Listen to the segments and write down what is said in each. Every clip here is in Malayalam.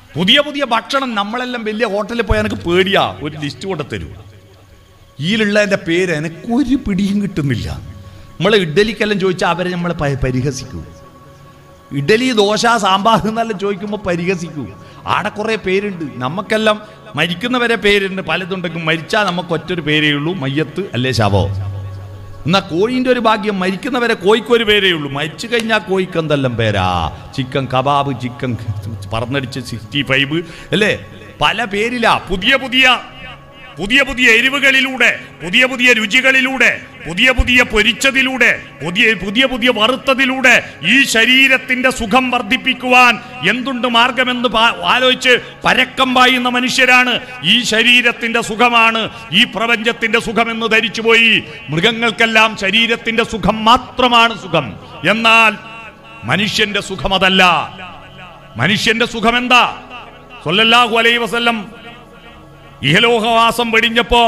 പുതിയ പുതിയ ഭക്ഷണം. നമ്മളെല്ലാം വലിയ ഹോട്ടലിൽ പോയാൽ എനിക്ക് പേടിയാ, ഒരു ലിസ്റ്റ് കൊണ്ട് തരൂ. ഇതിലുള്ളതിൻ്റെ പേര് എനിക്കൊരു പിടിയും കിട്ടുന്നില്ല. നമ്മൾ ഇഡ്ഡലിക്കെല്ലാം ചോദിച്ചാൽ അവരെ നമ്മളെ പരിഹസിക്കൂ. ഇഡ്ഡലി, ദോശ, സാമ്പാർ എന്നെല്ലാം ചോദിക്കുമ്പോൾ പരിഹസിക്കൂ. ആടെ കുറേ പേരുണ്ട്. നമുക്കെല്ലാം മരിക്കുന്നവരെ പേരുണ്ട്, പലതുണ്ടെങ്കിൽ മരിച്ചാൽ നമുക്ക് ഒറ്റൊരു പേരേ ഉള്ളൂ, മയ്യത്ത് അല്ലേ ശവോ. എന്നാൽ കോഴീൻ്റെ ഒരു ഭാഗ്യം, മരിക്കുന്നവരെ കോഴിക്കൊരു പേരേ ഉള്ളൂ. മരിച്ചു കഴിഞ്ഞാൽ കോഴിക്ക് എന്തെല്ലാം പേരാ, ചിക്കൻ കബാബ്, ചിക്കൻ പറന്നടിച്ച് 65 അല്ലേ, പല പേരിലാ. പുതിയ പുതിയ എരിവുകളിലൂടെ, പുതിയ പുതിയ രുചികളിലൂടെ, പുതിയ പുതിയ പൊരിച്ചതിലൂടെ, പുതിയ പുതിയ വറുത്തതിലൂടെ ഈ ശരീരത്തിന്റെ സുഖം വർദ്ധിപ്പിക്കുവാൻ എന്തുണ്ട് മാർഗമെന്ന് ആലോചിച്ച് പരക്കം പായുന്ന മനുഷ്യരാണ്. ഈ ശരീരത്തിന്റെ സുഖമാണ് ഈ പ്രപഞ്ചത്തിന്റെ സുഖമെന്ന് ധരിച്ചുപോയി. മൃഗങ്ങൾക്കെല്ലാം ശരീരത്തിന്റെ സുഖം മാത്രമാണ് സുഖം. എന്നാൽ മനുഷ്യന്റെ സുഖം അതല്ല. മനുഷ്യന്റെ സുഖം എന്താ? സ്വല്ലല്ലാഹു അലൈഹി വസല്ലം ഇഹലോകവാസം വെടിഞ്ഞപ്പോ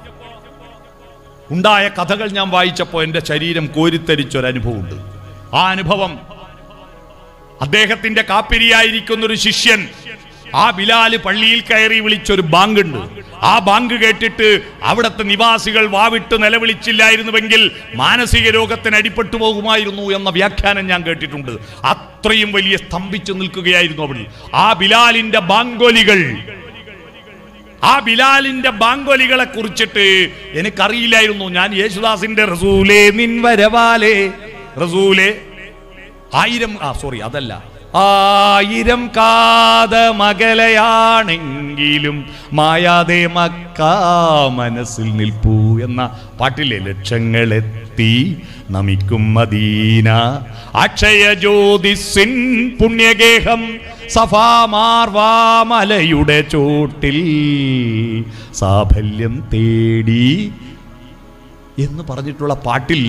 ഉണ്ടായ കഥകൾ ഞാൻ വായിച്ചപ്പോൾ എൻ്റെ ശരീരം കോരിത്തരിച്ചൊരനുഭവമുണ്ട്. ആ അനുഭവം, അദ്ദേഹത്തിന്റെ കാപ്പിരിയായിരിക്കുന്നൊരു ശിഷ്യൻ ആ ബിലാല് പള്ളിയിൽ കയറി വിളിച്ചൊരു ബാങ്കുണ്ട്. ആ ബാങ്ക് കേട്ടിട്ട് അവിടുത്തെ നിവാസികൾ വാവിട്ട് നിലവിളിച്ചില്ലായിരുന്നുവെങ്കിൽ മാനസിക രോഗത്തിന് അടിപ്പെട്ടു പോകുമായിരുന്നു എന്ന വ്യാഖ്യാനം ഞാൻ കേട്ടിട്ടുണ്ട്. അത്രയും വലിയ സ്തംഭിച്ചു നിൽക്കുകയായിരുന്നു അവിടെ. ആ ബിലാലിന്റെ ബാങ്കൊലികളെ കുറിച്ചിട്ട് എനിക്കറിയില്ലായിരുന്നു. ഞാൻ യേശുദാസിന്റെ റസൂലേ നിൻ വരവാലേ, റസൂലേ 1000 കാത മകലയാണെങ്കിലും മായാതെ മക്ക മനസ്സിൽ നിൽപ്പൂ എന്ന പാട്ടിലെ ലക്ഷങ്ങളെത്തി നമിക്കും മദീന അക്ഷയ ജ്യോതിസിൻ പുണ്യഗേഹം സഫാമാർവാമലയുടെ ചോട്ടിൽ സാഫല്യം തേടി എന്ന് പറഞ്ഞിട്ടുള്ള പാട്ടിൽ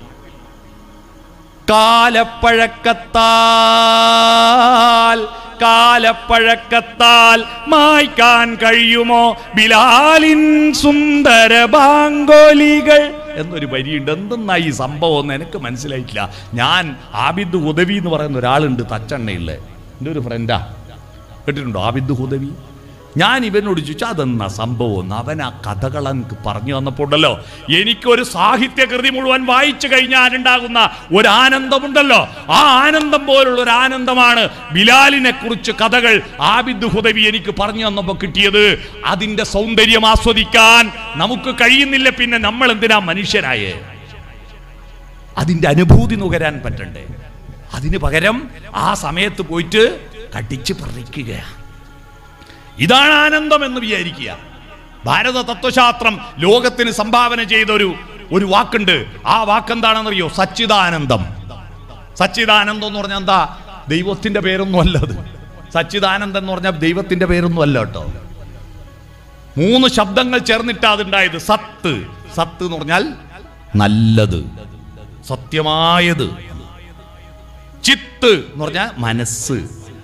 കാലപ്പഴക്കത്താൽ മായ്ക്കാൻ കഴിയുമോ ബിലാലിൻ സുന്ദര ബാങ്കോലികൾ എന്നൊരു വരിയുണ്ട്. എന്തെന്നാ ഈ സംഭവം എന്ന് എനിക്ക് മനസ്സിലായിട്ടില്ല. ഞാൻ ആബിദ് ഹുദവി എന്ന് പറയുന്ന ഒരാളുണ്ട് തച്ചെണ്ണയുള്ള, എൻ്റെ ഒരു ഫ്രണ്ടാ, കേട്ടിട്ടുണ്ടോ ആബിദ് ഹുദവി? ഞാൻ ഇവനോട് ചോദിച്ചു അതെന്നാ സംഭവം. അവൻ ആ കഥകൾ എനിക്ക് പറഞ്ഞു തന്നപ്പോൾ ഉണ്ടല്ലോ, എനിക്കൊരു സാഹിത്യകൃതി മുഴുവൻ വായിച്ചു കഴിഞ്ഞാൽ ഉണ്ടാകുന്ന ഒരു ആനന്ദമുണ്ടല്ലോ, ആ ആനന്ദം പോലുള്ള ഒരു ആനന്ദമാണ് ബിലാലിനെ കുറിച്ച് കഥകൾ ആബിദ് ഹുദവി എനിക്ക് പറഞ്ഞു തന്നപ്പോൾ കിട്ടിയത്. അതിൻ്റെ സൗന്ദര്യം ആസ്വദിക്കാൻ നമുക്ക് കഴിയുന്നില്ല. പിന്നെ നമ്മൾ എന്തിനാ മനുഷ്യരായേ? അതിൻ്റെ അനുഭൂതി നുകരാൻ പറ്റണ്ടേ? അതിന് പകരം ആ സമയത്ത് പോയിട്ട് കടിച്ചു പറിക്കുകയാണ്. ഇതാണ് ആനന്ദം എന്ന് വിചാരിക്കുക. ഭാരത തത്വശാസ്ത്രം ലോകത്തിന് സംഭാവന ചെയ്ത ഒരു വാക്കുണ്ട്. ആ വാക്കെന്താണെന്നറിയോ? സച്ചിദാനന്ദം. സച്ചിദാനന്ദം എന്ന് പറഞ്ഞാൽ എന്താ? ദൈവത്തിന്റെ പേരൊന്നും അല്ല അത്. സച്ചിദാനന്ദം എന്ന് പറഞ്ഞാൽ ദൈവത്തിന്റെ പേരൊന്നും അല്ല കേട്ടോ. 3 ശബ്ദങ്ങൾ ചേർന്നിട്ടാ അതുണ്ടായത്. സത്ത് എന്ന് പറഞ്ഞാൽ നല്ലത്, സത്യമായത്. ചിത്ത് എന്ന് പറഞ്ഞാൽ മനസ്സ്.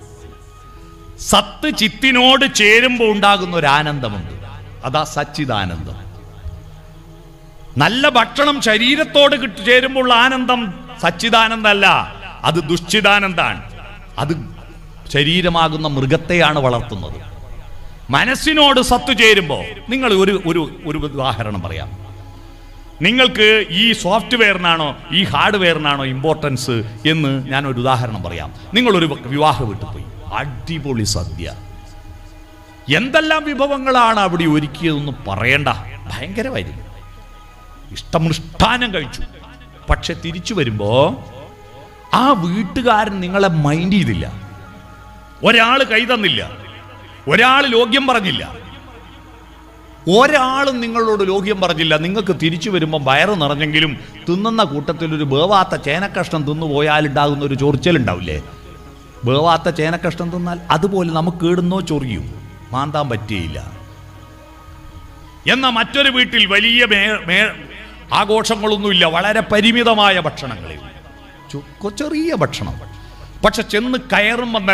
സത്ത് ചിത്തിനോട് ചേരുമ്പോൾ ഉണ്ടാകുന്ന ഒരു ആനന്ദമുണ്ട്, അതാ സച്ചിദാനന്ദം. നല്ല ഭക്ഷണം ശരീരത്തോട് ചേരുമ്പോൾ ഉള്ള ആനന്ദം സച്ചിദാനന്ദമല്ല, അത് ദുശ്ചിദാനന്ദാണ്. അത് ശരീരമാകുന്ന മൃഗത്തെയാണ് വളർത്തുന്നത്. മനസ്സിനോട് സത്ത് ചേരുമ്പോൾ, നിങ്ങൾ ഒരു ഉദാഹരണം പറയാം. നിങ്ങൾക്ക് ഈ സോഫ്റ്റ്വെയറിനാണോ ഈ ഹാർഡ്വെയറിനാണോ ഇമ്പോർട്ടൻസ് എന്ന് ഞാനൊരു ഉദാഹരണം പറയാം. നിങ്ങളൊരു വിവാഹ വീട്ടിൽ പോയി, അടിപൊളി സദ്യ, എന്തെല്ലാം വിഭവങ്ങളാണ് അവിടെ ഒരുക്കിയതെന്ന് പറയണ്ട, ഭയങ്കരമായിരുന്നു. ഇഷ്ടമിഷ്ടാനം കഴിച്ചു. പക്ഷെ തിരിച്ചു വരുമ്പോ ആ വീട്ടുകാരൻ നിങ്ങളെ മൈൻഡ് ചെയ്തില്ല. ഒരാൾ കൈ തന്നില്ല, ഒരാൾ ലോഗ്യം പറഞ്ഞില്ല, ഒരാളും നിങ്ങളോട് ലോഗ്യം പറഞ്ഞില്ല. നിങ്ങൾക്ക് തിരിച്ചു വരുമ്പോൾ വയറ് നിറഞ്ഞെങ്കിലും തിന്നുന്ന കൂട്ടത്തിൽ ഒരു വേവാത്ത ചേനക്കഷ്ണം തിന്നുപോയാലുണ്ടാകുന്ന ഒരു ചൊറിച്ചലുണ്ടാവില്ലേ? വേവാത്ത ചേനക്കഷ്ണം തിന്നാൽ അതുപോലെ നമുക്ക് ഇടുന്നോ ചൊറിയും, മാന്താൻ പറ്റിയില്ല. എന്നാൽ മറ്റൊരു വീട്ടിൽ വലിയ ആഘോഷങ്ങളൊന്നുമില്ല, വളരെ പരിമിതമായ ഭക്ഷണങ്ങളെ, ചെറിയ ഭക്ഷണം. പക്ഷെ ചെന്ന് കയറുമ്പം തന്നെ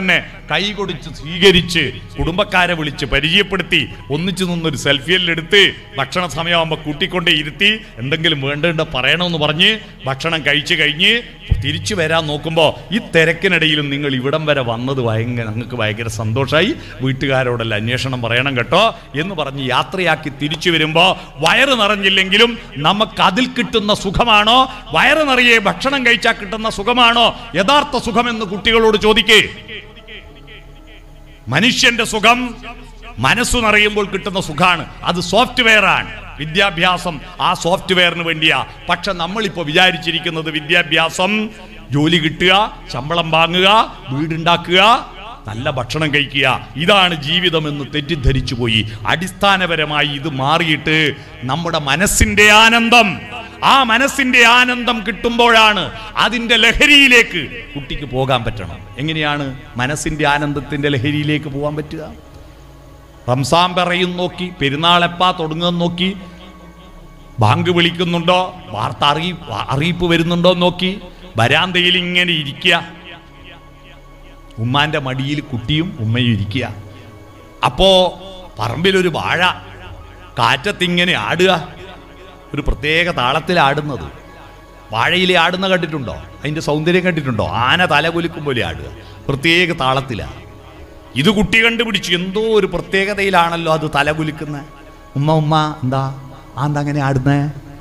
കൈ കൊടുത്ത് സ്വീകരിച്ച് കുടുംബക്കാരെ വിളിച്ച് പരിചയപ്പെടുത്തി ഒന്നിച്ചു നിന്നൊരു സെൽഫിയെടുത്ത് ഭക്ഷണ സമയമാകുമ്പോൾ കൂട്ടിക്കൊണ്ടേ ഇരുത്തി എന്തെങ്കിലും വേണ്ട പറയണമെന്ന് പറഞ്ഞ് ഭക്ഷണം കഴിച്ചു കഴിഞ്ഞ് തിരിച്ചു വരാൻ നോക്കുമ്പോൾ ഈ തിരക്കിനിടയിലും നിങ്ങൾ ഇവിടം വരെ വന്നത് ഞങ്ങൾക്ക് ഭയങ്കര സന്തോഷമായി, വീട്ടുകാരോടെല്ലാം അന്വേഷണം പറയണം കേട്ടോ എന്ന് പറഞ്ഞ് യാത്രയാക്കി തിരിച്ചു വരുമ്പോൾ വയറ് നിറഞ്ഞില്ലെങ്കിലും നമുക്ക് അതിൽ കിട്ടുന്ന സുഖമാണോ, വയറ് നിറയെ ഭക്ഷണം കഴിച്ചാൽ കിട്ടുന്ന സുഖമാണോ യഥാർത്ഥ സുഖമെന്ന് കുട്ടികളോട് ചോദിക്കേ. മനുഷ്യന്റെ സുഖം മനസ്സു നിറയുമ്പോൾ കിട്ടുന്ന സുഖമാണ്, അത് സോഫ്റ്റ്വെയർ ആണ്. വിദ്യാഭ്യാസം ആ സോഫ്റ്റ്വെയറിന് വേണ്ടിയാ. പക്ഷെ നമ്മളിപ്പോ വിചാരിച്ചിരിക്കുന്നത് വിദ്യാഭ്യാസം ജോലി കിട്ടുക, ശമ്പളം വാങ്ങുക, വീടുണ്ടാക്കുക, നല്ല ഭക്ഷണം കഴിക്കുക, ഇതാണ് ജീവിതമെന്ന് തെറ്റിദ്ധരിച്ചു പോയി. അടിസ്ഥാനപരമായി ഇത് മാറിയിട്ട് നമ്മുടെ മനസ്സിന്റെ ആനന്ദം, ആ മനസ്സിന്റെ ആനന്ദം കിട്ടുമ്പോഴാണ് അതിന്റെ ലഹരിയിലേക്ക് കുട്ടിക്ക് പോകാൻ പറ്റണം. എങ്ങനെയാണ് മനസ്സിന്റെ ആനന്ദത്തിന്റെ ലഹരിയിലേക്ക് പോകാൻ പറ്റുക? റംസാൻ പറയും നോക്കി, പെരുന്നാളെപ്പാ തുടങ്ങുമെന്ന് നോക്കി, ബാങ്ക് വിളിക്കുന്നുണ്ടോ, വാർത്ത അറിയിപ്പ് വരുന്നുണ്ടോ നോക്കി, വരാന്തയിൽ ഇങ്ങനെ ഇരിക്കുക, ഉമ്മാന്റെ മടിയിൽ കുട്ടിയും ഉമ്മയും ഇരിക്കുക. അപ്പോ പറമ്പിലൊരു വാഴ കാറ്റത്തിങ്ങനെ ആടുക, ഒരു പ്രത്യേക താളത്തിലാടുന്നത്. വാഴയിലെ ആടുന്ന കണ്ടിട്ടുണ്ടോ? അതിന്റെ സൗന്ദര്യം കണ്ടിട്ടുണ്ടോ? ആന തല കുലുക്കും പോലെ ആടുക, പ്രത്യേക താളത്തിലാണ്. ഇത് കുട്ടി കണ്ടുപിടിച്ചു, എന്തോ ഒരു പ്രത്യേകതയിലാണല്ലോ അത് തലകുലിക്കുന്നത്. ഉമ്മ എന്താ അങ്ങനെ ആടുന്നേ?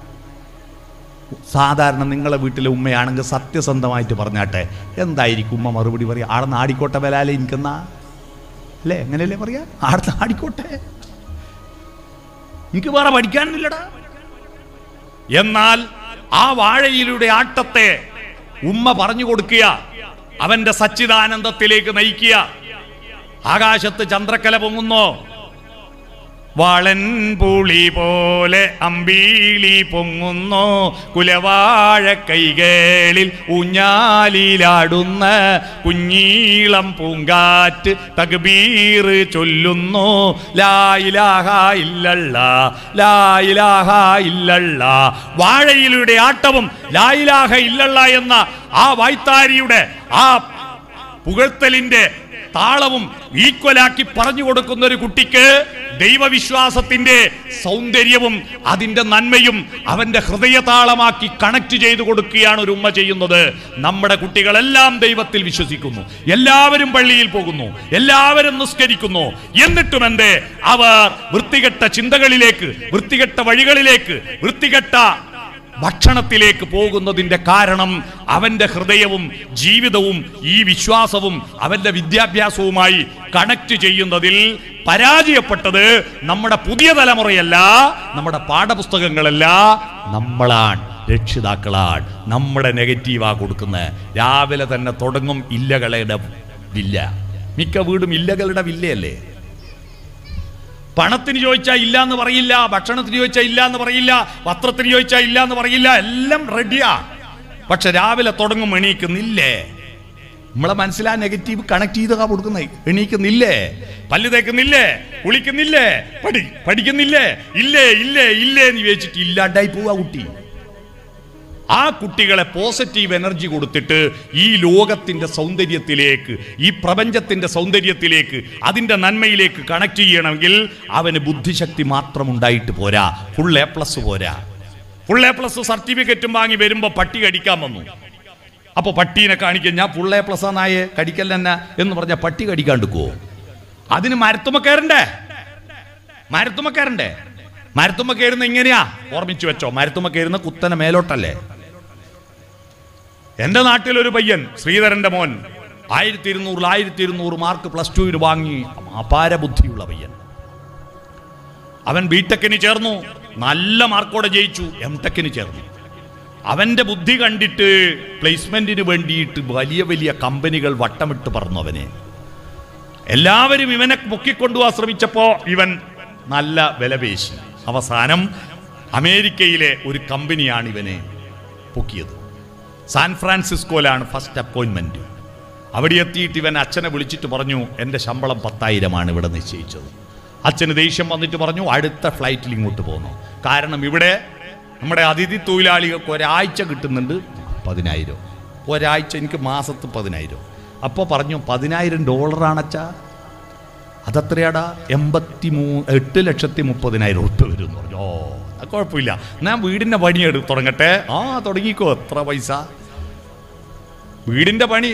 സാധാരണ നിങ്ങളെ വീട്ടിലെ ഉമ്മയാണെങ്കിൽ സത്യസന്ധമായിട്ട് പറഞ്ഞാട്ടെ എന്തായിരിക്കും ഉമ്മ മറുപടി പറയാ? ആടുന്ന് ആടിക്കോട്ടെ ബലാലെ എനിക്കെന്നാ അല്ലേ, എങ്ങനെയല്ലേ പറയാ? ആടുന്ന് ആടിക്കോട്ടെ, എനിക്ക് വേറെ പഠിക്കാനൊന്നുമില്ലടാ. എന്നാൽ ആ വാഴയിലൂടെ ആട്ടത്തെ ഉമ്മ പറഞ്ഞു കൊടുക്കുക, അവന്റെ സച്ചിദാനന്ദത്തിലേക്ക് നയിക്കുക. ആകാശത്ത് ചന്ദ്രക്കല പൊങ്ങുന്നോ, വാളൻ പുളി പോലെ അമ്പീളി പൊങ്ങുന്നോ, കുലവാഴ കൈകളിൽ ഊഞ്ഞാലിലാടുന്ന കുഞ്ഞീളം പൂങ്കാറ്റ് തക്ബീർ ചൊല്ലുന്നു, ലാ ഇലാഹ ഇല്ലല്ലാ, ലാ ഇലാഹ ഇല്ലല്ലാ. വാഴയിലൂടെ ആട്ടവും ലാ ഇലാഹ ഇല്ലല്ലാ എന്ന ആ വായ്ത്താരിയുടെ ആ പുകഴ്ത്തലിന്റെ താളവും ഈക്വലാക്കി പറഞ്ഞു കൊടുക്കുന്ന ഒരു കുട്ടിക്ക് ദൈവവിശ്വാസത്തിന്റെ സൗന്ദര്യവും അതിന്റെ നന്മയും അവന്റെ ഹൃദയതാളമാക്കി കണക്ട് ചെയ്തു കൊടുക്കുകയാണ് ഒരു ഉമ്മ ചെയ്യുന്നത്. നമ്മുടെ കുട്ടികളെല്ലാം ദൈവത്തിൽ വിശ്വസിക്കുന്നു, എല്ലാവരും പള്ളിയിൽ പോകുന്നു, എല്ലാവരും നിസ്കരിക്കുന്നു. എന്നിട്ടും എന്തേ അവർ വൃത്തികെട്ട ചിന്തകളിലേക്ക്, വൃത്തികെട്ട വഴികളിലേക്ക്, വൃത്തികെട്ട ഭക്ഷണത്തിലേക്ക് പോകുന്നതിന്റെ കാരണം അവന്റെ ഹൃദയവും ജീവിതവും ഈ വിശ്വാസവും അവന്റെ വിദ്യാഭ്യാസവുമായി കണക്ട് ചെയ്യുന്നതിൽ പരാജയപ്പെട്ടത് നമ്മുടെ പുതിയ തലമുറയല്ല, നമ്മുടെ പാഠപുസ്തകങ്ങളല്ല, നമ്മളാണ്, രക്ഷിതാക്കളാണ്. നമ്മുടെ നെഗറ്റീവാ കൊടുക്കുന്നത്. രാവിലെ തന്നെ തുടങ്ങും ഇല്ലകളുടെ വില്ല. മിക്ക വീടും ഇല്ലകളുടെ വില്ലയല്ലേ. പണത്തിന് ചോദിച്ചാൽ ഇല്ല എന്ന് പറയില്ല, ഭക്ഷണത്തിന് ചോദിച്ചാൽ ഇല്ല എന്ന് പറയില്ല, വസ്ത്രത്തിന് ചോദിച്ചാൽ ഇല്ല എന്ന് പറയില്ല, എല്ലാം റെഡിയാ. പക്ഷെ രാവിലെ തുടങ്ങും എണീക്കുന്നില്ലേ. നമ്മളെ മനസ്സിലാ നെഗറ്റീവ് കണക്ട് ചെയ്തൊക്കെ കൊടുക്കുന്നത്. എണീക്കുന്നില്ലേ, പല്ല് തേക്കുന്നില്ലേ, കുളിക്കുന്നില്ലേ, പഠിക്കുന്നില്ലേ, ഇല്ലേ ഇല്ലേ ഇല്ലേ എന്ന് ചോദിച്ചിട്ട് ഇല്ലാണ്ടായി പോവാ കുട്ടി. ആ കുട്ടികളെ പോസിറ്റീവ് എനർജി കൊടുത്തിട്ട് ഈ ലോകത്തിന്റെ സൗന്ദര്യത്തിലേക്ക്, ഈ പ്രപഞ്ചത്തിന്റെ സൗന്ദര്യത്തിലേക്ക്, അതിന്റെ നന്മയിലേക്ക് കണക്ട് ചെയ്യണമെങ്കിൽ അവന് ബുദ്ധിശക്തി മാത്രം ഉണ്ടായിട്ട് പോരാ, ഫുൾ എ പ്ലസ് പോരാ. ഫുൾ എ പ്ലസ് സർട്ടിഫിക്കറ്റും വാങ്ങി വരുമ്പോ പട്ടി കടിക്കാൻ വന്നു. അപ്പൊ പട്ടീനെ കാണിക്കാൻ ഞാൻ ഫുൾ എ പ്ലസ് ആനായേ കടിക്കൽ തന്നെ എന്ന് പറഞ്ഞാൽ പട്ടി കടിക്കാണ്ടിക്കുവോ? അതിന് മരത്തുമ്മ കയറണ്ടേ, മരത്തുമ്മ കയറണ്ടേ. മരത്തുമ്മ കയറുന്ന ഇങ്ങനെയാ, ഓർമ്മിച്ചു വെച്ചോ, മരത്തുമ്മ കയറുന്ന കുത്തനെ മേലോട്ടല്ലേ. എന്റെ നാട്ടിലൊരു പയ്യൻ, ശ്രീധരന്റെ മോൻ, 1200 മാർക്ക് +2 വാങ്ങി, അപാര ബുദ്ധിയുള്ള പയ്യൻ. അവൻ ബിടെക്കിന് ചേർന്നു, നല്ല മാർക്കോടെ ജയിച്ചു, എംടെക്കിന് ചേർന്നു. അവന്റെ ബുദ്ധി കണ്ടിട്ട് പ്ലേസ്മെന്റിന് വേണ്ടിയിട്ട് വലിയ വലിയ കമ്പനികൾ വട്ടമിട്ട് പറഞ്ഞു അവനെ. എല്ലാവരും ഇവനെ പൊക്കിക്കൊണ്ടുപോകാൻ ശ്രമിച്ചപ്പോ ഇവൻ നല്ല വിലപേശി. അവസാനം അമേരിക്കയിലെ ഒരു കമ്പനിയാണ് ഇവനെ പൊക്കിയത്. San ഫ്രാൻസിസ്കോയിലാണ് first അപ്പോയിൻമെന്റ്. അവിടെ എത്തിയിട്ട് ഇവൻ അച്ഛനെ വിളിച്ചിട്ട് പറഞ്ഞു, എൻ്റെ ശമ്പളം 10,000 ഇവിടെ നിശ്ചയിച്ചത്. അച്ഛന് ദേഷ്യം വന്നിട്ട് പറഞ്ഞു, അടുത്ത ഫ്ലൈറ്റിൽ ഇങ്ങോട്ട് പോകുന്നു. കാരണം ഇവിടെ നമ്മുടെ അതിഥി തൊഴിലാളികൾക്ക് ഒരാഴ്ച കിട്ടുന്നുണ്ട് 10,000, ഒരാഴ്ച എനിക്ക് മാസത്ത് 10,000. അപ്പോൾ പറഞ്ഞു $10,000 അതെത്രയാടാ? 8,30,000 ഉറുപ്പ്യ വരും എന്ന് പറഞ്ഞു. അത് കുഴപ്പമില്ല, ഞാൻ വീടിൻ്റെ പണി തുടങ്ങട്ടെ. തുടങ്ങിക്കോ. എത്ര പൈസ? വീടിൻ്റെ പണി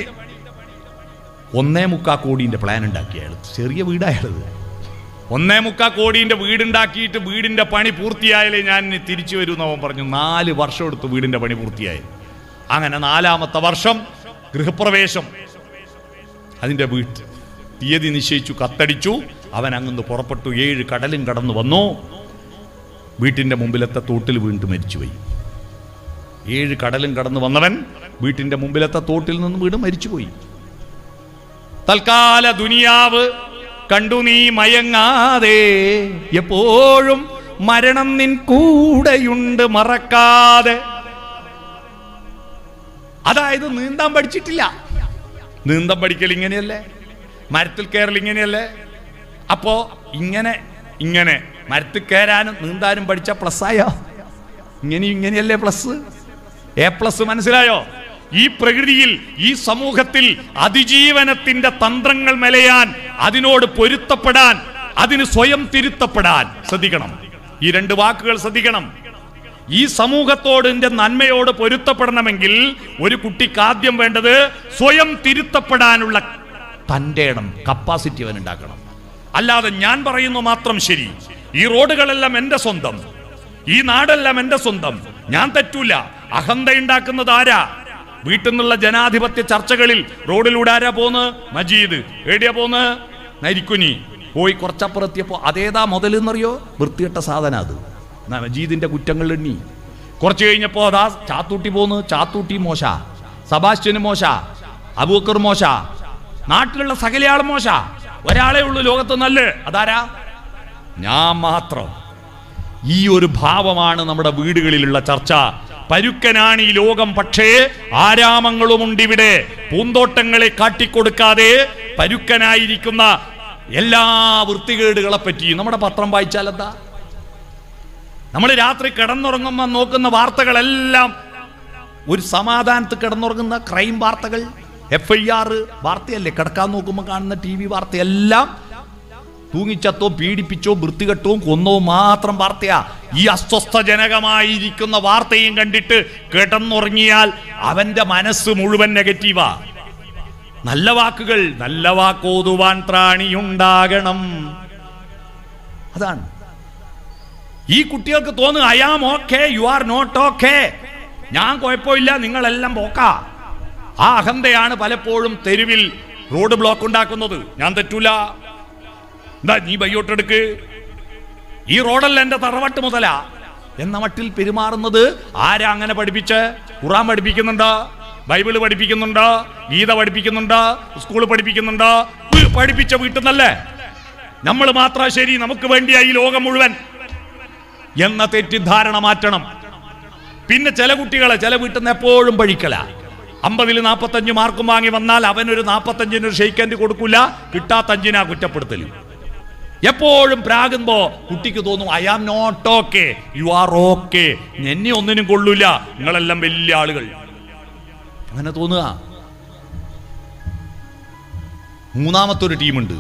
1.25 കോടിൻ്റെ പ്ലാൻ ഉണ്ടാക്കി അയാൾ. ചെറിയ വീടായാലത് 1.25 കോടിൻ്റെ വീടുണ്ടാക്കിയിട്ട് വീടിൻ്റെ പണി പൂർത്തിയായാലേ ഞാൻ തിരിച്ചു വരും അവൻ പറഞ്ഞു. 4 വർഷം എടുത്തു വീടിൻ്റെ പണി പൂർത്തിയായി. അങ്ങനെ 4ാമത്തെ വർഷം ഗൃഹപ്രവേശം. അതിൻ്റെ തീയതി നിശ്ചയിച്ചു, കത്തടിച്ചു. അവൻ അങ്ങ് പുറപ്പെട്ടു. 7 കടലും കടന്നു വന്നു. വീട്ടിൻ്റെ മുമ്പിലത്തെ തോട്ടിൽ വീണ്ടും മരിച്ചുപോയി. 7 കടലും കടന്നു വന്നവൻ വീട്ടിൻ്റെ മുമ്പിലത്തെ തോട്ടിൽ നിന്ന് വീണ്ടും മരിച്ചുപോയി. തൽക്കാല ദുനിയാവ് കണ്ടു നീ മയങ്ങാതെ, എപ്പോഴും മരണം നിൻ കൂടെയുണ്ട് മറക്കാതെ. അതായത് നീന്താൻ പഠിച്ചിട്ടില്ല. നീന്താൻ പഠിക്കൽ ഇങ്ങനെയല്ലേ, മരത്തിൽ കയറൽ ഇങ്ങനെയല്ലേ. അപ്പോ ഇങ്ങനെ മരത്തിൽ കയറാനും നീന്താനും പഠിച്ച പ്ലസ്സായോ? ഇങ്ങനെയല്ലേ പ്ലസ്, A+. മനസ്സിലായോ? ഈ പ്രകൃതിയിൽ, ഈ സമൂഹത്തിൽ അതിജീവനത്തിന്റെ തന്ത്രങ്ങൾ മെലയാൻ, അതിനോട് പൊരുത്തപ്പെടാൻ, അതിന് സ്വയം തിരുത്തപ്പെടാൻ ശ്രദ്ധിക്കണം. ഈ 2 വാക്കുകൾ ശ്രദ്ധിക്കണം. ഈ സമൂഹത്തോടിന്റെ നന്മയോട് പൊരുത്തപ്പെടണമെങ്കിൽ ഒരു കുട്ടിക്ക് ആദ്യം വേണ്ടത് സ്വയം തിരുത്തപ്പെടാനുള്ള തൻ്റെ ഇടം, കപ്പാസിറ്റി അവൻ ഉണ്ടാക്കണം. അല്ലാതെ ഞാൻ പറയുന്നു മാത്രം ശരി, ഈ റോഡുകളെല്ലാം എൻ്റെ സ്വന്തം, ഈ നാടെല്ലാം എൻ്റെ സ്വന്തം, ഞാൻ തെറ്റൂല. അഹന്ത ഉണ്ടാക്കുന്നത് ആരാ? വീട്ടിൽ നിന്നുള്ള ജനാധിപത്യ ചർച്ചകളിൽ റോഡിലൂടെ ആരാ പോന്ന്? മജീദ്. എവിടെയാ പോന്ന്? നരിക്കുനി. പോയി കുറച്ചപ്പുറത്തിയപ്പോ അതേതാ മുതലെന്നറിയോ? വൃത്തികെട്ട സാധനം അത്. മജീദിന്റെ കുറ്റങ്ങൾ എണ്ണി. കുറച്ച് കഴിഞ്ഞപ്പോ അതാ ചാത്തൂട്ടി പോന്ന്. ചാത്തൂട്ടി മോശ, സബാസ്റ്റ്യന് മോശ, അബൂക്കർ മോശ, നാട്ടിലുള്ള സകലയാളും മോശ. ഒരാളെ ഉള്ളൂ ലോകത്ത് നല്ല. അതാരാ? ഞാൻ മാത്രം. ഈ ഒരു ഭാവമാണ് നമ്മുടെ വീടുകളിലുള്ള ചർച്ച. പരുക്കനാണ് ഈ ലോകം, പക്ഷേ ആരാമങ്ങളുമുണ്ട് ഇവിടെ. പൂന്തോട്ടങ്ങളെ കാട്ടിക്കൊടുക്കാതെ പരുക്കനായിരിക്കുന്ന എല്ലാ വൃത്തികേടുകളെ പറ്റി നമ്മുടെ പത്രം വായിച്ചാൽ എന്താ? നമ്മൾ രാത്രി കിടന്നുറങ്ങുമ്പോൾ നോക്കുന്ന വാർത്തകളെല്ലാം ഒരു സമാധാനത്ത് കിടന്നുറങ്ങുന്ന ക്രൈം വാർത്തകൾ, FIR വാർത്തയല്ലേ. കിടക്കാൻ നോക്കുമ്പോൾ കാണുന്ന TV വാർത്തയെല്ലാം തൂങ്ങിച്ചത്തോ, പീഡിപ്പിച്ചോ, വൃത്തികെട്ടോ, കൊന്നോ മാത്രം വാർത്തയാ. ഈ അസ്വസ്ഥജനകമായിരിക്കുന്ന വാർത്തയും കണ്ടിട്ട് കിടന്നുറങ്ങിയാൽ അവന്റെ മനസ്സ് മുഴുവൻ നെഗറ്റീവാ. നല്ല വാക്കുകൾ, നല്ല വാക്കോതുവാൻ ത്രാണിയുണ്ടാകണം. അതാണ് ഈ കുട്ടികൾക്ക് തോന്നുക, I am okay, you are not okay. ഞാൻ കുഴപ്പമില്ല, നിങ്ങളെല്ലാം പോക്കാ. ആ അഹന്തയാണ് പലപ്പോഴും തെരുവിൽ റോഡ് ബ്ലോക്ക് ഉണ്ടാക്കുന്നത്. ഞാൻ തെറ്റൂല, എന്താ നീ ബയ്യോട്ടെടുക്ക്, ഈ റോഡല്ല എൻ്റെ തറവാട്ട് മുതലാ എന്ന മട്ടിൽ പെരുമാറുന്നത് ആരാ അങ്ങനെ പഠിപ്പിച്ച്? ഖുർആൻ പഠിപ്പിക്കുന്നുണ്ടോ? ബൈബിള് പഠിപ്പിക്കുന്നുണ്ടോ? ഗീത പഠിപ്പിക്കുന്നുണ്ടോ? സ്കൂൾ പഠിപ്പിക്കുന്നുണ്ടോ? പഠിപ്പിച്ച വീട്ടിൽ നിന്നല്ലേ. നമ്മൾ മാത്രം ശരി, നമുക്ക് വേണ്ടിയാ ഈ ലോകം മുഴുവൻ എന്ന തെറ്റിദ്ധാരണ മാറ്റണം. പിന്നെ ചില കുട്ടികളെ ചില വീട്ടിൽ നിന്ന് എപ്പോഴും പഴിക്കല. 50-ൽ 45 മാർക്കും വാങ്ങി വന്നാൽ അവനൊരു 45-ന് ഷെയ്ക്കൻഡ് കൊടുക്കൂല, കിട്ടാത്ത 5-നാ കുറ്റപ്പെടുത്തൽ. എപ്പോഴും പ്രാകുമ്പോ കുട്ടിക്ക് തോന്നും I am not okay, you are okay, എന്നെ ഒന്നിനും കൊള്ളൂല, നിങ്ങളെല്ലാം വലിയ ആളുകൾ, അങ്ങനെ തോന്നുക. മൂന്നാമത്തൊരു ടീമുണ്ട്.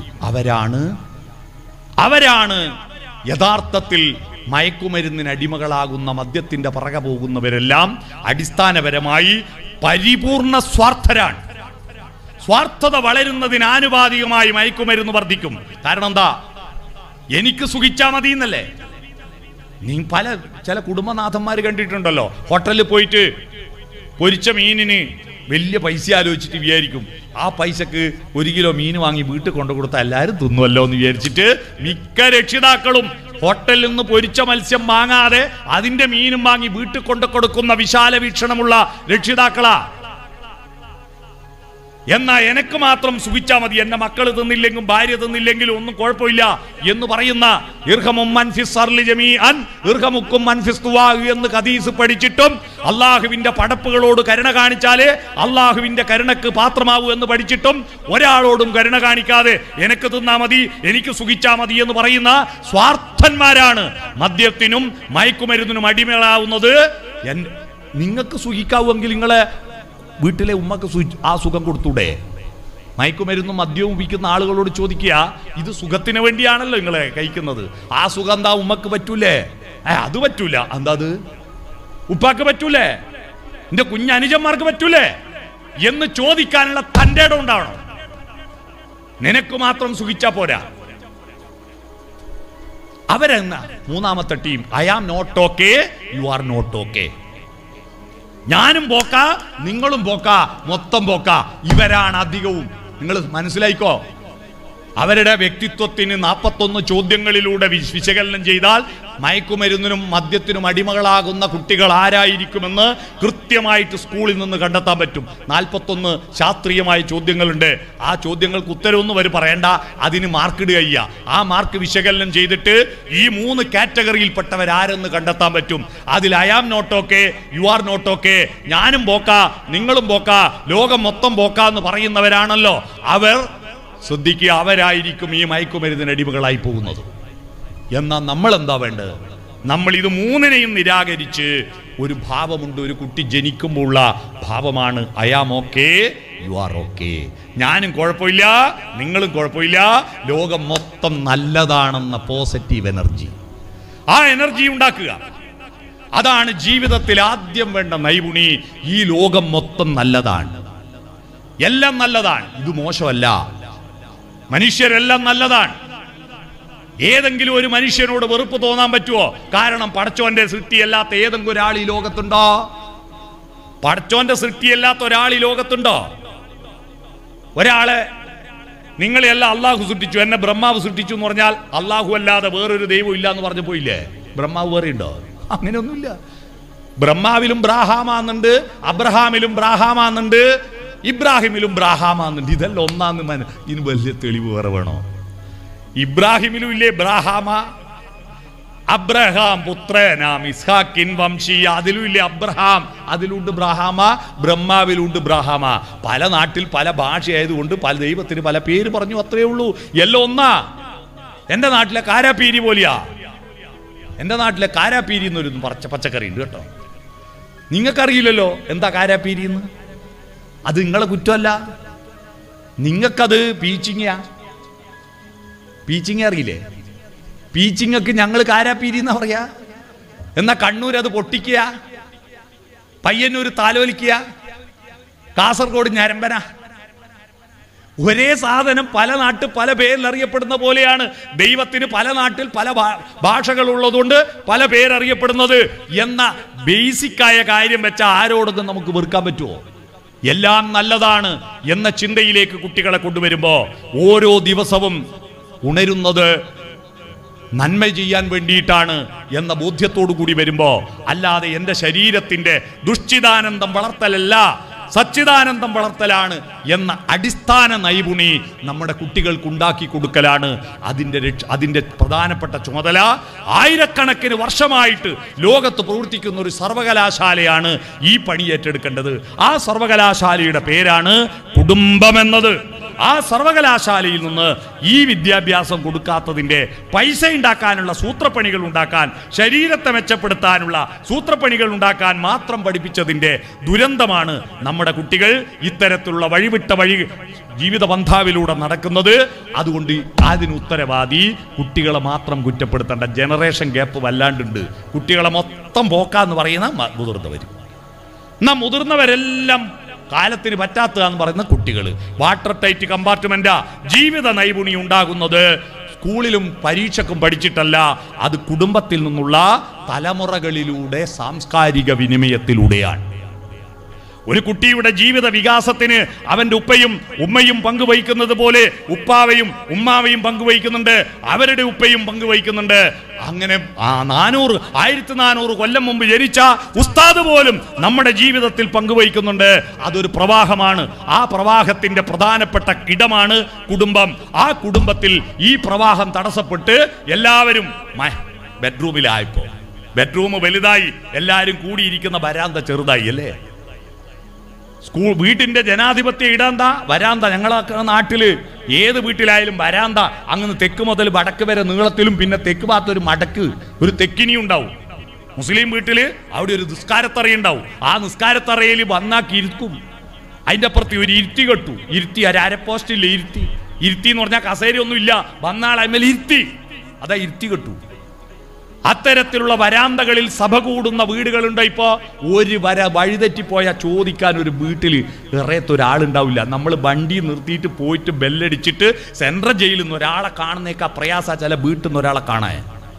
അവരാണ് യഥാർത്ഥത്തിൽ മയക്കുമരുന്നിന് അടിമകളാകുന്ന, മദ്യത്തിന്റെ പിറകെ പോകുന്നവരെല്ലാം അടിസ്ഥാനപരമായി പരിപൂർണ സ്വാർത്ഥരാണ്. സ്വാർത്ഥത വളരുന്നതിന് ആനുപാതികമായി മയക്കുമരുന്ന് വർദ്ധിക്കും. കാരണം എന്താ? എനിക്ക് സുഖിച്ചാ മതി എന്നല്ലേ. നീ ചില കുടുംബനാഥന്മാർ കണ്ടിട്ടുണ്ടല്ലോ, ഹോട്ടലിൽ പോയിട്ട് പൊരിച്ച മീനിന് വലിയ പൈസ ആലോചിച്ചിട്ട് വിചാരിക്കും ആ പൈസക്ക് 1 കിലോ മീൻ വാങ്ങി വീട്ടിൽ കൊണ്ടു കൊടുത്താൽ എല്ലാവരും തിന്നുമല്ലോ എന്ന് വിചാരിച്ചിട്ട് മിക്ക രക്ഷിതാക്കളും ഹോട്ടലിൽ നിന്ന് പൊരിച്ച മത്സ്യം വാങ്ങാതെ അതിന്റെ മീനും വാങ്ങി വീട്ടിൽ കൊണ്ടു കൊടുക്കുന്ന വിശാല വീക്ഷണമുള്ള രക്ഷിതാക്കളാ. എന്നാ എനിക്ക് മാത്രം സുഖിച്ചാൽ മതി, എന്റെ മക്കൾ തിന്നില്ലെങ്കിലും ഭാര്യ തിന്നില്ലെങ്കിലും ഒന്നും കുഴപ്പമില്ല എന്ന് പറയുന്ന എന്ന് ഹദീസ് പഠിച്ചിട്ടും അള്ളാഹുവിന്റെ പടപ്പുകളോട് കരുണ കാണിച്ചാലേ അള്ളാഹുവിന്റെ കരുണക്ക് പാത്രമാവൂ എന്ന് പഠിച്ചിട്ടും ഒരാളോടും കരുണ കാണിക്കാതെ എനിക്ക് തിന്നാ മതി, എനിക്ക് സുഖിച്ചാ മതി എന്ന് പറയുന്ന സ്വാർത്ഥന്മാരാണ് മദ്യത്തിനും മയക്കുമരുന്നിനും അടിമകളാവുന്നത്. നിങ്ങൾക്ക് സുഖിക്കാവുമെങ്കിൽ നിങ്ങളെ വീട്ടിലെ ഉമ്മക്ക് ആ സുഖം കൊടുത്തൂടെ? മയക്കുമരുന്നും മദ്യവും ഉപയോഗിക്കുന്ന ആളുകളോട് ചോദിക്കുക, ഇത് സുഖത്തിന് വേണ്ടിയാണല്ലോ നിങ്ങളെ കഴിക്കുന്നത്, ആ സുഖം എന്താ ഉമ്മക്ക് പറ്റൂലേ? അത് പറ്റൂല. എന്താ അത്? ഉപ്പാക്ക് പറ്റൂലേ? എന്റെ കുഞ്ഞനുജന്മാർക്ക് പറ്റൂലേ എന്ന് ചോദിക്കാനുള്ള തന്റെ ഇടം ഉണ്ടാവണം. നിനക്ക് മാത്രം സുഖിച്ചാ പോരാ. അവരെന്ന മൂന്നാമത്തെ team, I am not okay, you are not okay. ഞാനും പോക്ക, നിങ്ങളും പോക്ക, മൊത്തം പോക്ക. ഇവരാണ് അധികവും. നിങ്ങൾ മനസ്സിലായിക്കോ. അവരുടെ വ്യക്തിത്വത്തിന് 41 ചോദ്യങ്ങളിലൂടെ വിശകലനം ചെയ്താൽ മയക്കുമരുന്നിനും മദ്യത്തിനും അടിമകളാകുന്ന കുട്ടികൾ ആരായിരിക്കുമെന്ന് കൃത്യമായിട്ട് സ്കൂളിൽ നിന്ന് കണ്ടെത്താൻ പറ്റും. 41 ശാസ്ത്രീയമായ ചോദ്യങ്ങളുണ്ട്. ആ ചോദ്യങ്ങൾക്ക് ഉത്തരവൊന്നും അവർ പറയണ്ട, അതിന് മാർക്കിടുക ചെയ്യുക. ആ മാർക്ക് വിശകലനം ചെയ്തിട്ട് ഈ 3 കാറ്റഗറിയിൽപ്പെട്ടവരാരെന്ന് കണ്ടെത്താൻ പറ്റും. അതിൽ I am not okay, you are not okay, ഞാനും പോക്ക, നിങ്ങളും പോക്ക, ലോകം മൊത്തം പോക്ക എന്ന് പറയുന്നവരാണല്ലോ അവർ. ശ്രദ്ധിക്കുക, അവരായിരിക്കും ഈ മയക്കുമരുന്നിന് അടിമകളായി പോകുന്നത്. എന്നാൽ നമ്മൾ എന്താ വേണ്ടത്? നമ്മൾ ഇത് 3നെയും നിരാകരിച്ച് ഒരു ഭാവമുണ്ട്. ഒരു കുട്ടി ജനിക്കുമ്പോൾ ഉള്ള ഭാവമാണ് I am okay, you are okay. ഞാനും കുഴപ്പമില്ല, നിങ്ങളും കുഴപ്പമില്ല, ലോകം മൊത്തം നല്ലതാണെന്ന പോസിറ്റീവ് എനർജി. ആ എനർജി ഉണ്ടാക്കുക. അതാണ് ജീവിതത്തിൽ ആദ്യം വേണ്ട നൈപുണി. ഈ ലോകം മൊത്തം നല്ലതാണ്, എല്ലാം നല്ലതാണ്, ഇത് മോശമല്ല, മനുഷ്യരെല്ലാം നല്ലതാണ്. ഏതെങ്കിലും ഒരു മനുഷ്യനോട് വെറുപ്പ് തോന്നാൻ പറ്റുമോ? കാരണം പടച്ചോന്റെ സൃഷ്ടിയല്ലാത്ത ഏതെങ്കിലും ഒരാൾ ഈ ലോകത്തുണ്ടോ? പടച്ചോന്റെ സൃഷ്ടിയല്ലാത്ത ഒരാൾ ഈ ലോകത്തുണ്ടോ? ഒരാളെ നിങ്ങളെല്ലാം അള്ളാഹു സൃഷ്ടിച്ചു, എന്നെ ബ്രഹ്മാവ് സൃഷ്ടിച്ചു എന്ന് പറഞ്ഞാൽ അള്ളാഹു അല്ലാതെ വേറൊരു ദൈവം ഇല്ല എന്ന് പറഞ്ഞു പോയില്ലേ? ബ്രഹ്മാവ് വേറെ ഉണ്ടോ? അങ്ങനെയൊന്നുമില്ല. ബ്രഹ്മാവിലും ബ്രാഹാമാന്നുണ്ട്, അബ്രഹാമിലും ബ്രാഹാമാന്നുണ്ട്, ഇബ്രാഹിമിലും ബ്രാഹാമാന്നുണ്ട്. ഇതെല്ലാം ഒന്നാന്ന് ഇതിന് വലിയ തെളിവ് വേറെ വേണോ? ഇബ്രാഹിമിലും ഇല്ലേ ബ്രാഹാമ? അബ്രഹാം പുത്രനാം ഇസ്ഹാക്കിൻ വംശീയ, അതിലും ഇല്ലേ അബ്രഹാം, അതിലുണ്ട് ബ്രാഹാമ. ബ്രഹ്മാവിലുണ്ട് ബ്രാഹാമ. പല നാട്ടിൽ പല ഭാഷയായതുകൊണ്ട് പല ദൈവത്തിന് പല പേര് പറഞ്ഞു, അത്രയേ ഉള്ളൂ. എല്ലാം ഒന്നാ. എന്റെ നാട്ടിലെ കാരാപ്പീരി പോലെയാ. എന്റെ നാട്ടിലെ കാരാപ്പീരി എന്നൊരു പച്ചക്കറി ഉണ്ട് കേട്ടോ. നിങ്ങൾക്കറിയില്ലല്ലോ എന്താ കാരാപ്പീരി എന്ന്. അത് നിങ്ങളെ കുറ്റമല്ല, നിങ്ങൾക്കത് പീച്ചിങ്ങയാ. പീച്ചിങ്ങ അറിയില്ലേ? പീച്ചിങ്ങക്ക് ഞങ്ങൾ കാരാപ്പീരി എന്നാ പറയാ. എന്നാ കണ്ണൂർ അത് പൊട്ടിക്കുക, പയ്യന്നൂർ താലോലിക്കുക, കാസർഗോഡ് ഞരമ്പന. ഒരേ സാധനം പല നാട്ടിൽ പല പേരിൽ അറിയപ്പെടുന്ന പോലെയാണ്. ദൈവത്തിന് പല നാട്ടിൽ പല ഭാഷകളുള്ളതുകൊണ്ട് പല പേരറിയപ്പെടുന്നത് എന്ന ബേസിക്കായ കാര്യം വെച്ച ആരോടൊന്നും നമുക്ക് വെറുക്കാൻ പറ്റുമോ? എല്ലാം നല്ലതാണ് എന്ന ചിന്തയിലേക്ക് കുട്ടികളെ കൊണ്ടുവരുമ്പോൾ ഓരോ ദിവസവും ഉണരുന്നത് നന്മ ചെയ്യാൻ വേണ്ടിയിട്ടാണ് എന്ന ബോധ്യത്തോടു കൂടി വരുമ്പോൾ, അല്ലാതെ എൻ്റെ ശരീരത്തിൻ്റെ ദുശ്ചിതാനന്ദം വളർത്തലല്ല, സച്ചിദാനന്ദം വളർത്തലാണ് എന്ന അടിസ്ഥാന നൈപുണി നമ്മുടെ കുട്ടികൾക്ക് ഉണ്ടാക്കി കൊടുക്കലാണ് അതിൻ്റെ പ്രധാനപ്പെട്ട ചുമതല. ആയിരക്കണക്കിന് വർഷമായിട്ട് ലോകത്ത് പ്രവർത്തിക്കുന്ന ഒരു സർവകലാശാലയാണ് ഈ പണി ഏറ്റെടുക്കേണ്ടത്. ആ സർവകലാശാലയുടെ പേരാണ് കുടുംബമെന്നത്. ആ സർവകലാശാലയിൽ നിന്ന് ഈ വിദ്യാഭ്യാസം കൊടുക്കാത്തതിൻ്റെ പൈസ ഉണ്ടാക്കാനുള്ള സൂത്രപ്പണികൾ ഉണ്ടാക്കാൻ, ശരീരത്തെ മെച്ചപ്പെടുത്താനുള്ള സൂത്രപ്പണികൾ ഉണ്ടാക്കാൻ മാത്രം പഠിപ്പിച്ചതിൻ്റെ ദുരന്തമാണ് നമ്മുടെ കുട്ടികൾ ഇത്തരത്തിലുള്ള വഴിവിട്ട ജീവിത പന്ഥാവിലൂടെ നടക്കുന്നത്. അതുകൊണ്ട് അതിന് ഉത്തരവാദി കുട്ടികളെ മാത്രം കുറ്റപ്പെടുത്തേണ്ട. Generation gap വല്ലാണ്ടുണ്ട്. കുട്ടികളെ മൊത്തം പോക്കാന്ന് പറയുന്ന മുതിർന്നവർ. എന്നാൽ മുതിർന്നവരെല്ലാം കാലത്തിന് പറ്റാത്തതെന്ന് പറയുന്ന കുട്ടികൾ. വാട്ടർ ടൈറ്റ് കമ്പാർട്ട്മെന്റാ. ജീവിത നൈപുണി ഉണ്ടാകുന്നത് സ്കൂളിലും പരീക്ഷക്കും പഠിച്ചിട്ടല്ല, അത് കുടുംബത്തിൽ നിന്നുള്ള തലമുറകളിലൂടെ സാംസ്കാരിക വിനിമയത്തിലൂടെയാണ്. ഒരു കുട്ടിയുടെ ജീവിത വികാസത്തിന് അവന്റെ ഉപ്പയും ഉമ്മയും പങ്കുവഹിക്കുന്നത് പോലെ ഉപ്പാവയും ഉമ്മാവയും പങ്കുവഹിക്കുന്നുണ്ട്, അവരുടെ ഉപ്പയും പങ്കുവഹിക്കുന്നുണ്ട്. അങ്ങനെ 1400 കൊല്ലം മുമ്പ് ജനിച്ച ഉസ്താദ് പോലും നമ്മുടെ ജീവിതത്തിൽ പങ്കുവഹിക്കുന്നുണ്ട്. അതൊരു പ്രവാഹമാണ്. ആ പ്രവാഹത്തിന്റെ പ്രധാനപ്പെട്ട ഇടമാണ് കുടുംബം. ആ കുടുംബത്തിൽ ഈ പ്രവാഹം തടസ്സപ്പെട്ട് എല്ലാവരും ബെഡ്റൂമിലായപ്പോ, ബെഡ്റൂം വലുതായി, എല്ലാവരും കൂടിയിരിക്കുന്ന വരാന്ത ചെറുതായി അല്ലേ? വീട്ടിന്റെ ജനാധിപത്യ ഇടാന്താ വരാന്ത. ഞങ്ങളെ നാട്ടില് ഏത് വീട്ടിലായാലും വരാന്ത അങ്ങനെ തെക്ക് മുതൽ വടക്ക് വരെ നീളത്തിലും, പിന്നെ തെക്ക് ഭാഗത്തൊരു മടക്ക്, ഒരു തെക്കിനി ഉണ്ടാവും. മുസ്ലിം വീട്ടില് അവിടെ ഒരു നിസ്കാരത്തറയുണ്ടാവും. ആ നിസ്കാരത്തറയിൽ വന്നാക്കി ഇരിക്കും. അതിൻ്റെ അപ്പുറത്ത് ഒരു ഇരുത്തി കെട്ടു. ഇരുത്തി അരപ്പോസ്റ്റില്ല, ഇരുത്തി എന്ന് പറഞ്ഞാൽ കസേരയൊന്നും ഇല്ല, വന്നാൾ അതിന്മേൽ ഇരുത്തി, അതാ ഇരുത്തി കെട്ടു. അത്തരത്തിലുള്ള വരാന്തകളിൽ സഭ കൂടുന്ന വീടുകളുണ്ട്. ഇപ്പോ ഒരു വഴിതെറ്റിപ്പോയ ചോദിക്കാൻ ഒരു വീട്ടിൽ ഇറയത്തൊരാളുണ്ടാവില്ല. നമ്മൾ വണ്ടി നിർത്തിയിട്ട് പോയിട്ട് ബെല്ലടിച്ചിട്ട് സെൻട്രൽ ജയിലിൽ നിന്ന് ഒരാളെ കാണുന്നേക്കാ പ്രയാസ ചില വീട്ടിൽ നിന്ന് ഒരാളെ കാണാൻ.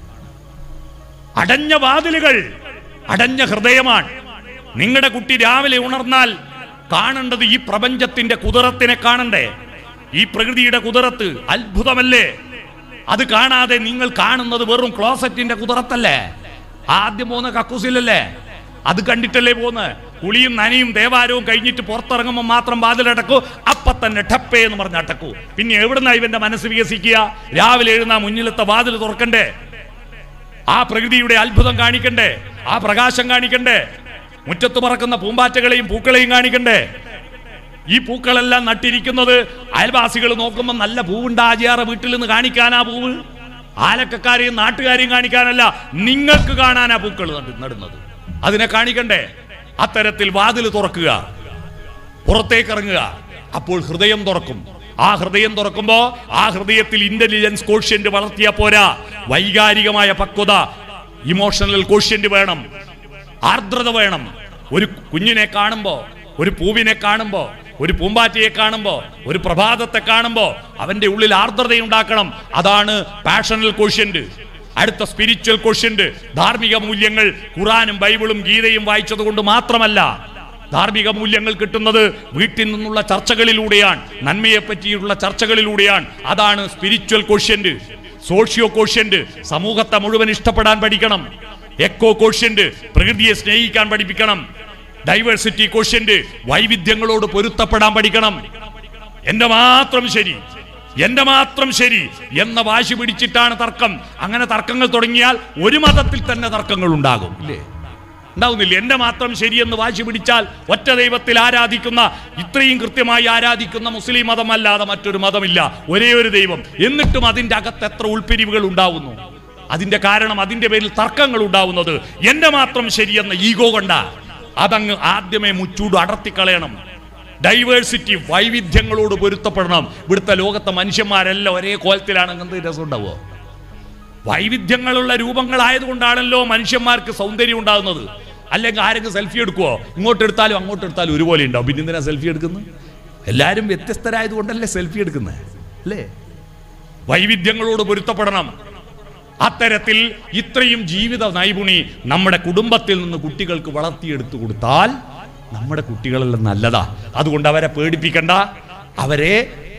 അടഞ്ഞ വാതിലുകൾ, അടഞ്ഞ ഹൃദയമാണ്. നിങ്ങളുടെ കുട്ടി രാവിലെ ഉണർന്നാൽ കാണേണ്ടത് ഈ പ്രപഞ്ചത്തിന്റെ കുതിരത്തിനെ കാണണ്ടേ? ഈ പ്രകൃതിയുടെ കുതിരത്ത് അത്ഭുതമല്ലേ? അത് കാണാതെ നിങ്ങൾ കാണുന്നത് വെറും ക്ലോസറ്റിന്റെ കുതിരത്തല്ലേ? ആദ്യം പോകുന്ന കക്കൂസിലല്ലേ? അത് കണ്ടിട്ടല്ലേ പോകുന്നത്? കുളിയും നനയും ദേവാരവും കഴിഞ്ഞിട്ട് പുറത്തിറങ്ങുമ്പോൾ മാത്രം വാതിലടക്കൂ, അപ്പൊ തന്നെ ടപ്പേ എന്ന് പറഞ്ഞ് അടക്കൂ. പിന്നെ എവിടുന്ന ഇവന്റെ മനസ്സ് വികസിക്കുക? രാവിലെ എഴുന്ന മുന്നിലത്തെ വാതിൽ തുറക്കണ്ടേ? ആ പ്രകൃതിയുടെ അത്ഭുതം കാണിക്കണ്ടേ? ആ പ്രകാശം കാണിക്കണ്ടേ? മുറ്റത്ത് പറക്കുന്ന പൂമ്പാറ്റകളെയും പൂക്കളെയും കാണിക്കണ്ടേ? ഈ പൂക്കളെല്ലാം നട്ടിരിക്കുന്നത് അയൽവാസികൾ നോക്കുമ്പോൾ നല്ല പൂവുണ്ടാജിയാറ് വീട്ടിൽ നിന്ന് കാണിക്കാനാ പൂവ്? ആലക്കക്കാരെയും നാട്ടുകാരെയും കാണിക്കാനല്ല, നിങ്ങൾക്ക് കാണാനാ പൂക്കൾ നടുന്നത്. അതിനെ കാണിക്കണ്ടേ? അത്തരത്തിൽ വാതിൽ തുറക്കുക, പുറത്തേക്ക് ഇറങ്ങുക, അപ്പോൾ ഹൃദയം തുറക്കും. ആ ഹൃദയം തുറക്കുമ്പോ ആ ഹൃദയത്തിൽ ഇന്റലിജൻസ് കോഷ്യന്റ് വളർത്തിയാ പോരാ, വൈകാരികമായ പക്വത, ഇമോഷണൽ കോഷ്യന്റ് വേണം, ആർദ്രത വേണം. ഒരു കുഞ്ഞിനെ കാണുമ്പോ, ഒരു പൂവിനെ കാണുമ്പോ, ഒരു പൂമ്പാറ്റയെ കാണുമ്പോ, ഒരു പ്രഭാതത്തെ കാണുമ്പോ അവന്റെ ഉള്ളിൽ ആർദ്രതയുണ്ടാക്കണം. അതാണ് പാഷണൽ കോഷ്യന്റ്. അടുത്ത സ്പിരിച്വൽ കോഷ്യന്റ് ധാർമ്മിക മൂല്യങ്ങൾ. ഖുറാനും ബൈബിളും ഗീതയും വായിച്ചത് കൊണ്ട് മാത്രമല്ല, ധാർമ്മിക മൂല്യങ്ങൾ കിട്ടുന്നത് വീട്ടിൽ നിന്നുള്ള ചർച്ചകളിലൂടെയാണ്, നന്മയെ പറ്റിയുള്ള ചർച്ചകളിലൂടെയാണ്. അതാണ് സ്പിരിച്വൽ കോഷ്യന്റ്. സോഷ്യോ കോഷ്യന്റ് സമൂഹത്തെ മുഴുവൻ ഇഷ്ടപ്പെടാൻ പഠിക്കണം. എക്കോ കോഷ്യന്റ് പ്രകൃതിയെ സ്നേഹിക്കാൻ പഠിപ്പിക്കണം. ഡൈവേഴ്സിറ്റി കോഷ്യന്റ് വൈവിധ്യങ്ങളോട് പൊരുത്തപ്പെടാൻ പഠിക്കണം. എന്റെ മാത്രം ശരി, എന്റെ മാത്രം ശരി എന്ന വാശി പിടിച്ചിട്ടാണ് തർക്കം. അങ്ങനെ തർക്കങ്ങൾ തുടങ്ങിയാൽ ഒരു മതത്തിൽ തന്നെ തർക്കങ്ങൾ ഉണ്ടാകും, ഇല്ലേ? ഉണ്ടാവുന്നില്ല? എന്റെ മാത്രം ശരിയെന്ന് വാശി പിടിച്ചാൽ ഒറ്റ ദൈവത്തിൽ ആരാധിക്കുന്ന, ഇത്രയും കൃത്യമായി ആരാധിക്കുന്ന മുസ്ലിം മതമല്ലാതെ മറ്റൊരു മതമില്ല, ഒരേ ഒരു ദൈവം. എന്നിട്ടും അതിൻ്റെ അകത്ത് എത്ര ഉൾപ്പിരിവുകൾ ഉണ്ടാവുന്നു? അതിന്റെ കാരണം അതിന്റെ പേരിൽ തർക്കങ്ങൾ ഉണ്ടാവുന്നത് എന്റെ മാത്രം ശരിയെന്ന ഈഗോ കൊണ്ടാ. അതങ്ങ് ആദ്യമേ മുച്ചൂട് അടർത്തിക്കളയണം. ഡൈവേഴ്സിറ്റി, വൈവിധ്യങ്ങളോട് പൊരുത്തപ്പെടണം. ഇവിടുത്തെ ലോകത്തെ മനുഷ്യന്മാരെല്ലാം ഒരേ കോലത്തിലാണെങ്കിൽ എന്ത് രസം ഉണ്ടാവുമോ? വൈവിധ്യങ്ങളുള്ള രൂപങ്ങളായതുകൊണ്ടാണല്ലോ മനുഷ്യന്മാർക്ക് സൗന്ദര്യം ഉണ്ടാകുന്നത്. അല്ലെങ്കിൽ ആരെങ്കിലും സെൽഫി എടുക്കുവോ? ഇങ്ങോട്ട് എടുത്താലും അങ്ങോട്ട് എടുത്താലും ഒരുപോലെ ഉണ്ടാവും. പിന്നെ എന്തിനാ സെൽഫി എടുക്കുന്നത്? എല്ലാവരും വ്യത്യസ്തരായതുകൊണ്ടല്ലേ സെൽഫി എടുക്കുന്നത്, അല്ലേ? വൈവിധ്യങ്ങളോട് പൊരുത്തപ്പെടണം. അത്തരത്തിൽ ഇത്രയും ജീവിത നൈപുണി നമ്മുടെ കുടുംബത്തിൽ നിന്ന് കുട്ടികൾക്ക് വളർത്തിയെടുത്തു കൊടുത്താൽ നമ്മുടെ കുട്ടികളെല്ലാം നല്ലതാ. അതുകൊണ്ട് അവരെ പേടിപ്പിക്കണ്ട, അവരെ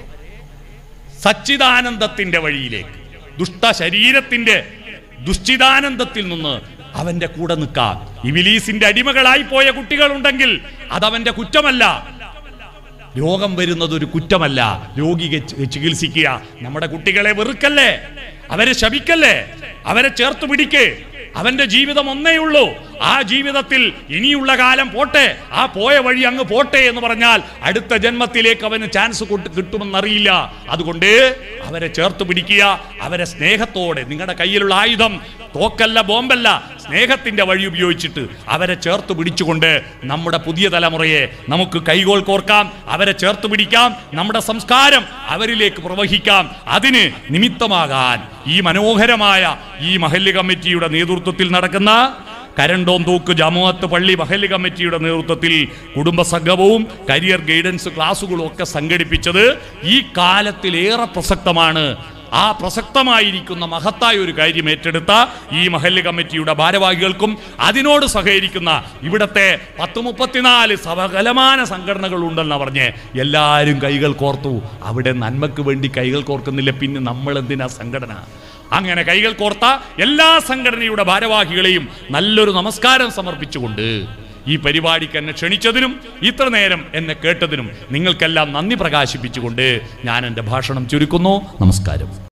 സച്ചിദാനന്ദത്തിന്റെ വഴിയിലേക്ക്, ദുഷ്ട ശരീരത്തിന്റെ ദുശ്ചിതാനന്ദത്തിൽ നിന്ന് അവന്റെ കൂടെ നിൽക്കാം. ഇബിലീസിന്റെ അടിമകളായി പോയ കുട്ടികളുണ്ടെങ്കിൽ അതവന്റെ കുറ്റമല്ല. രോഗം വരുന്നത് ഒരു കുറ്റമല്ല. രോഗിയെ ചികിത്സിക്കുക. നമ്മുടെ കുട്ടികളെ വെറുക്കല്ലേ, അവരെ ശപിക്കല്ലേ, അവരെ ചേർത്ത് പിടിക്കേ. അവന്റെ ജീവിതം ഒന്നേ ഉള്ളൂ. ആ ജീവിതത്തിൽ ഇനിയുള്ള കാലം പോട്ടെ, ആ പോയ വഴി അങ്ങ് പോട്ടെ എന്ന് പറഞ്ഞാൽ അടുത്ത ജന്മത്തിലേക്ക് അവന് ചാൻസ് കിട്ടുമെന്നറിയില്ല. അതുകൊണ്ട് അവരെ ചേർത്ത് പിടിക്കുക, അവരെ സ്നേഹത്തോടെ. നിങ്ങളുടെ കയ്യിലുള്ള ആയുധം തോക്കല്ല, ബോംബല്ല, സ്നേഹത്തിന്റെ വഴി ഉപയോഗിച്ചിട്ട് അവരെ ചേർത്ത് പിടിച്ചുകൊണ്ട് നമ്മുടെ പുതിയ തലമുറയെ നമുക്ക് കൈകോൾ കോർക്കാം, അവരെ ചേർത്ത് പിടിക്കാം, നമ്മുടെ സംസ്കാരം അവരിലേക്ക് പ്രവഹിക്കാം. അതിന് നിമിത്തമാകാൻ ഈ മനോഹരമായ ഈ മഹല്ല് കമ്മിറ്റിയുടെ നേതൃത്വത്തിൽ നടക്കുന്ന കരണ്ടോന്തൂക്ക് ജമാഅത്ത് പള്ളി മഹല്ല് കമ്മിറ്റിയുടെ നേതൃത്വത്തിൽ കുടുംബസംഗമവും കരിയർ ഗൈഡൻസ് ക്ലാസുകളും ഒക്കെ സംഘടിപ്പിച്ചത് ഈ കാലത്തിലേറെ പ്രസക്തമാണ്. ആ പ്രസക്തമായിരിക്കുന്ന മഹത്തായ ഒരു കാര്യം ഏറ്റെടുത്ത ഈ മഹല്ല് കമ്മിറ്റിയുടെ ഭാരവാഹികൾക്കും അതിനോട് സഹകരിക്കുന്ന ഇവിടത്തെ 10-34 സകലമാന സംഘടനകൾ ഉണ്ടെന്ന് പറഞ്ഞ് എല്ലാവരും കൈകൾ കോർത്തു. അവിടെ നന്മയ്ക്ക് വേണ്ടി കൈകൾ കോർക്കുന്നില്ല, പിന്നെ നമ്മൾ എന്തിനാ സംഘടന? അങ്ങനെ കൈകൾ കോർത്ത എല്ലാ സംഘടനയുടെ ഭാരവാഹികളെയും നല്ലൊരു നമസ്കാരം സമർപ്പിച്ചുകൊണ്ട് ഈ പരിപാടിക്ക് എന്നെ ക്ഷണിച്ചതിനും ഇത്ര നേരം എന്നെ കേട്ടതിനും നിങ്ങൾക്കെല്ലാം നന്ദി പ്രകാശിപ്പിച്ചുകൊണ്ട് ഞാൻ എൻ്റെ ഭാഷണം ചുരുക്കുന്നു. നമസ്കാരം.